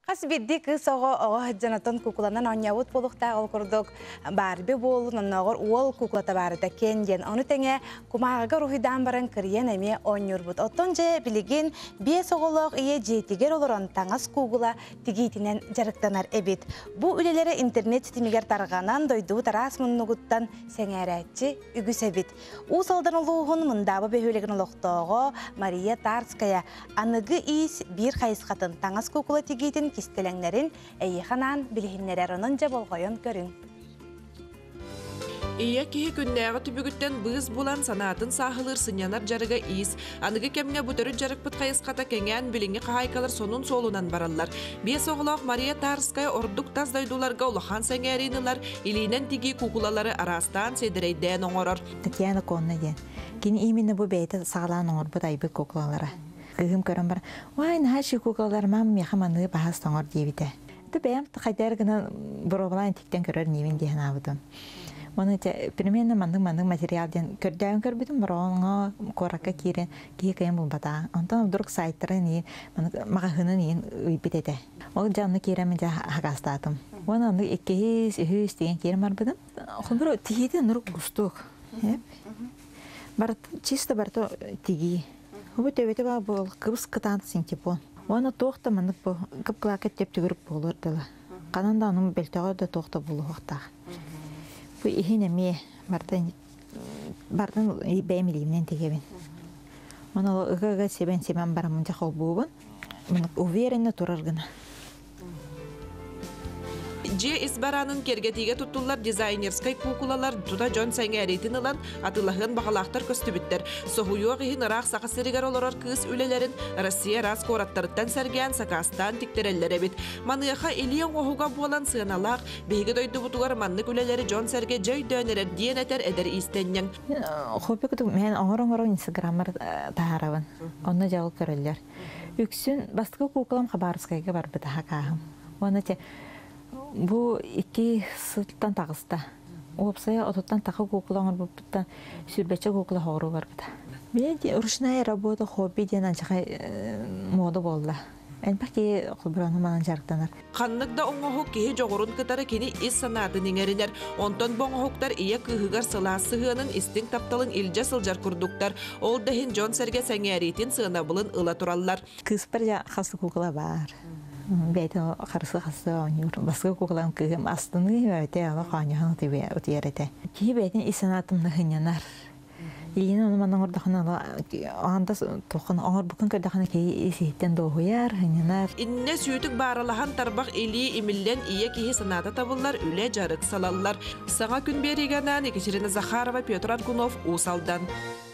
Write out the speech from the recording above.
Қас бидді кыз оғы жанатын кукуланан оңяуыт болуқта олқырдық барбі болу, наннағыр ол куклата барыда кенген. Оны тәңе кумағыға рухидан баран кірген әме оңыр бұд. Оттон же білеген бес оғылық ие жетігер олырын таңас кугула тігейтінен жарықтанар әбет. Бұл үлелері интернет тимегер тарғанан дойду тарас мұннығыттан сәңәрәтчі үгіс әбет. Усалдан олуғын мұндабы бөхөлеген олықтығы Мария Тарская анығы ис бір қайысқатын таңас кукула тігейтін кистелеңнерин әйеханан білігіннерер онынжа болғайын көрін. Ия кеhe күннәғы түбігіттен бұыз болан санатын сағылыр сынянар жарыға иіс. Анығы кәмге бұтыры жарық бұт қайысқата кәңен біліңі қағайкалар сонун солунан баралар. Бес оғылақ Мария Тарская ордық таздайдуларға улахан сәңәринілар, илинен тиги кукулалары арастан седірейден оңырыр. Татьяна Конна ден. Кейін именно бұл бәйті сағылан оңыр бұт айбы кукулалары. Кығым көрім бар, «Вай, нәші кукалар мам мехаманы бағас тоңыр дейбіді». Ді бәйім қайдар ғына бұробылайын тектен көрір невін дейін абыдым. Оны примерно мандың материалден көрдәуін көрбідім, бір оңға қораққа керен кей кайын бұл бата. Онтан ұдырық сайттары мағағының ең өйбіт еді. Ол жанны керемін жа хағастатым. Оны онды еккейіз, үйіз деген керім бар бұдым. Ол бір тегейді нұрық ғыстық. Чисто барты тегей. Бұл төбеті бұл қыбыс қытанты сентепон. Оны тоқта мұндық бұл қып қылақет деп түгіріп болыр дылы. Қананда оның бәлтіғі да тоқта болу оқтақ. Бұл ехен әме бардың бәймелейімнен тегебен. Оны ұғы себен барамын жақыл болуын. Мұндық уверені тұрарғына. Же избаранын кергетиге туттулар дизайнерскай кукулалар тута жон сәңәретін ылан атылағын бағалақтар көстүбіттер. Соғуйуақ ихин ырақ сақасырығар оларар кыз үлелерін Россия рас кораттарыттан сәрген сақастан тиктереллер әбет. Маныяқа илиен оғуға болан сығыналақ, бейгі дойды бұтуғар маннық үлелері жон сәрге жөй дөнерер диен әтер әдер истеннен. Хопе күтіп, мен оңыр инстаграммар тағарабын. Оны жауыл көрілер. Үксін бастығы кукулам қабарыскайға бар бұта хақағым. Оны те Бұл екі сылттан тағыста. Опсая ототтан тақы кукулаңыр бұттан сүрбәтші кукула хоғыру бар бұта. Мен ручная работа, хобби ден анчақай моды болды. Әлбәк ке құлбырану манан жарықтанар. Қаннықда оңғық кейі жоғырын кытары кені ис санатын еңерінер. Онтон боңғықтар ие күйігар сыласығының істің тапталын илже сылжар күрдіктар. Ол дәхін жон сәрге сәңәретін сығынабылын ұла тұралар. Кыспыр жа қасы кукула бар. Бәйті қарысы оңыр. Басқа кукулам күйім астыны өте алы қаңяғын өтер еті. Кей бәйтін исанатымны ғынянар. Илген оны манның ордақын ағанда тоқын оңыр бүкін көрдіқаны кей есеттен доғыяр, ғынянар. Инне сүйітік барылаған тарбақ или имілден ие кейі санаты табылар, үле жарық салалар. Саңа күн берігенен Екатерина Захарова, Петр Аргунов, Усалдан.